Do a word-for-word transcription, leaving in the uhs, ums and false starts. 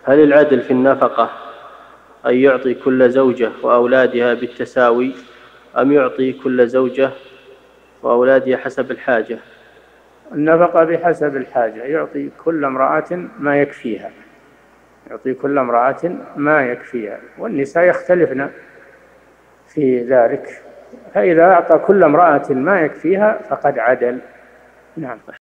هل العدل في النفقة أن يعطي كل زوجة وأولادها بالتساوي، أم يعطي كل زوجة وأولادها حسب الحاجة؟ النفقة بحسب الحاجة، يعطي كل امرأة ما يكفيها، يعطي كل امرأة ما يكفيها، والنساء يختلفن في ذلك، فإذا أعطى كل امرأة ما يكفيها فقد عدل. نعم.